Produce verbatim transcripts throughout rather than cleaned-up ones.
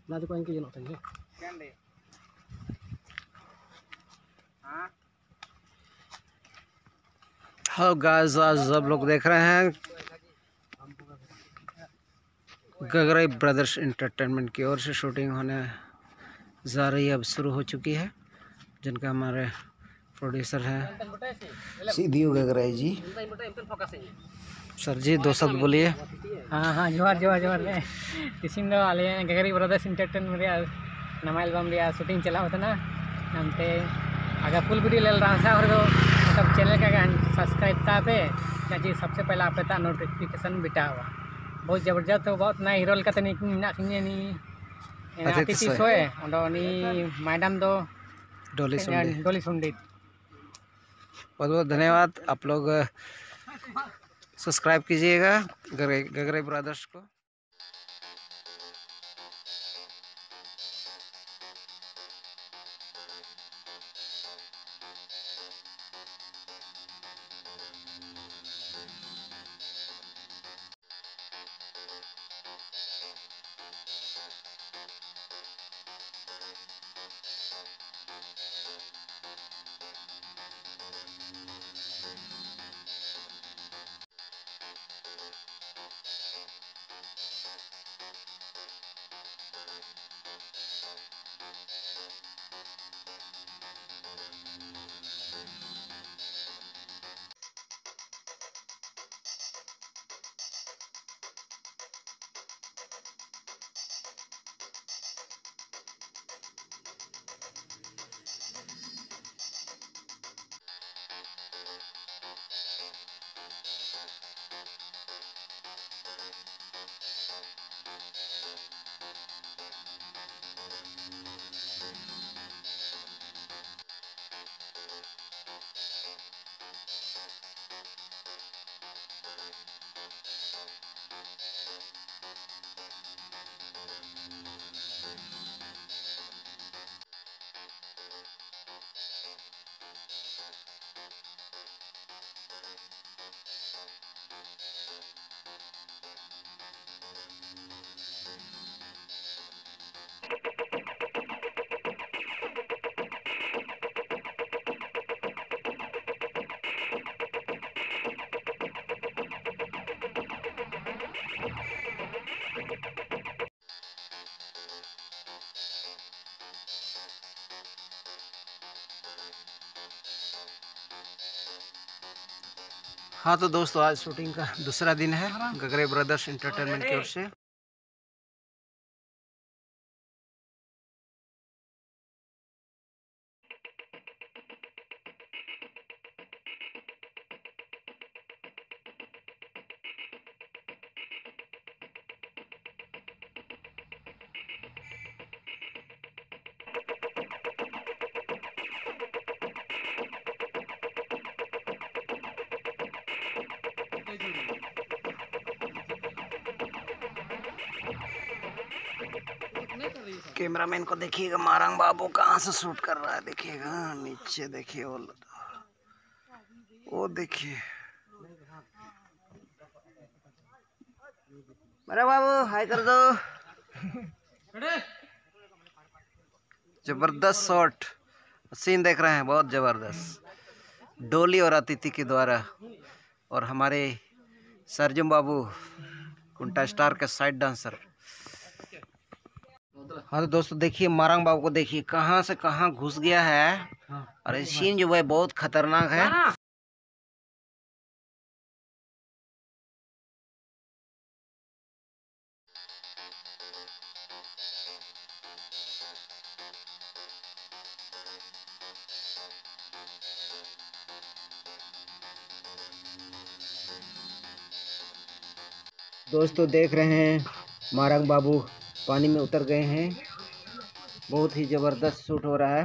Nanti kau yang kau nak tanya. Hello guys, आज सब लोग देख रहे हैं गगराई ब्रदर्स एंटरटेनमेंट की ओर से शूटिंग होने जा रही है, अब शुरू हो चुकी है, जिनका हमारे प्रोड्यूसर हैं सीधी गगराई जी। सर जी दो शब्द बोलिए। हाँ हाँ जोहार जोहार जोहार रे तीन दो आले गगराई ब्रदर्स एंटरटेनमेंट रे नवा एल्बम रे शूटिंग चला होता ना नमते अगर फुल वीडियो ले रहा था और मतलब चैनल का सब्सक्राइब का पे क्या चीज़ सबसे पहला आप था नोटिफिकेशन बिटा हुआ बहुत ज़बरदस्त हो बहुत नया हीरो का तो नहीं ना किन्ने नहीं आर्टिस्ट सोए और नहीं मैडम दो डोली सुंडी डोली सुंडी बहुत बहुत धन्यवाद। आप लोग सब्सक्राइब कीजिएगा गगराई गगराई ब्रदर्स को। हाँ तो दोस्तों, आज शूटिंग का दूसरा दिन है गगराई ब्रदर्स एंटरटेनमेंट की ओर से। कैमरामैन को देखिएगा, मारंग बाबू कहाँ से शूट कर रहा है, देखिएगा नीचे देखिए, वो वो देखिए मेरा बाबू हाय कर दो। जबरदस्त शॉट सीन देख रहे हैं, बहुत जबरदस्त डोली और अतिथि के द्वारा, और हमारे सरजुम बाबू कुंटा स्टार के साइड डांसर। हाँ तो दोस्तों देखिए, मारंग बाबू को देखिए कहाँ से कहाँ घुस गया है, और ये सीन जो है बहुत खतरनाक है। दोस्तों देख रहे हैं मारंग बाबू पानी में उतर गए हैं, बहुत ही ज़बरदस्त शूट हो रहा है,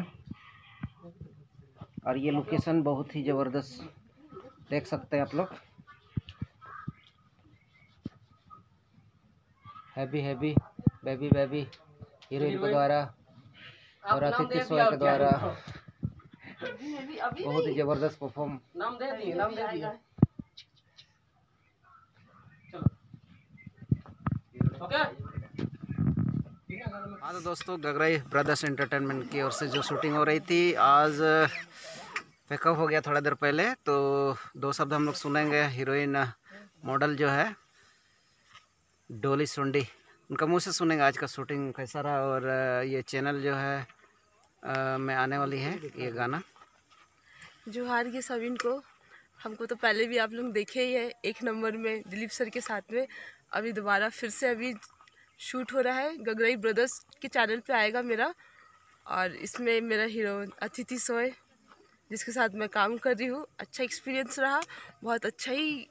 और ये लोकेशन बहुत ही ज़बरदस्त देख सकते हैं आप लोग। Heavy heavy baby baby heroine के द्वारा और अतिथि सोया के द्वारा बहुत ही ज़बरदस्त परफॉर्म। नाम दे दिए, नाम दे दिए। ओके हाँ तो दोस्तों, गगराई ब्रदर्स एंटरटेनमेंट की ओर से जो शूटिंग हो रही थी, आज पैकअप हो गया थोड़ा देर पहले। तो दो शब्द हम लोग सुनेंगे हीरोइन मॉडल जो है डोली सुंडी, उनका मुंह से सुनेंगे आज का शूटिंग कैसा रहा। और ये चैनल जो है आ, में आने वाली है ये गाना। जोहार ये सभी को, हमको तो पहले भी आप लोग देखे ही है एक नंबर में दिलीप सर के साथ में। अभी दोबारा फिर से अभी शूट हो रहा है, गगराई ब्रदर्स के चैनल पे आएगा मेरा। और इसमें मेरा हीरो अतिथि सोय, जिसके साथ मैं काम कर रही हूँ। अच्छा एक्सपीरियंस रहा, बहुत अच्छा ही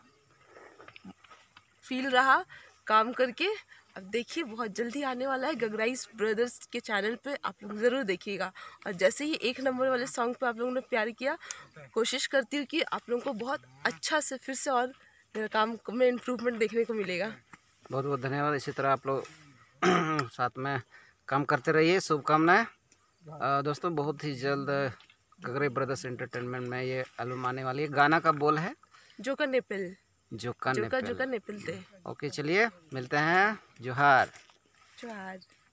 फील रहा काम करके। अब देखिए बहुत जल्दी आने वाला है गगराई ब्रदर्स के चैनल पे, आप लोग ज़रूर देखिएगा। और जैसे ही एक नंबर वाले सॉन्ग पे आप लोगों ने प्यार किया, कोशिश करती हूँ कि आप लोगों को बहुत अच्छा से फिर से और मेरा काम में इम्प्रूवमेंट देखने को मिलेगा। बहुत बहुत धन्यवाद। इसी तरह आप लोग साथ में काम करते रहिए, शुभकामनाएं। अ, दोस्तों बहुत ही जल्द गगराई ब्रदर्स एंटरटेनमेंट में ये एल्बम आने वाली है। गाना का बोल है जोका नेपल, जोका जोका नेपल। जोका नेपल थे। ओके चलिए मिलते हैं। जोहार। जोहार।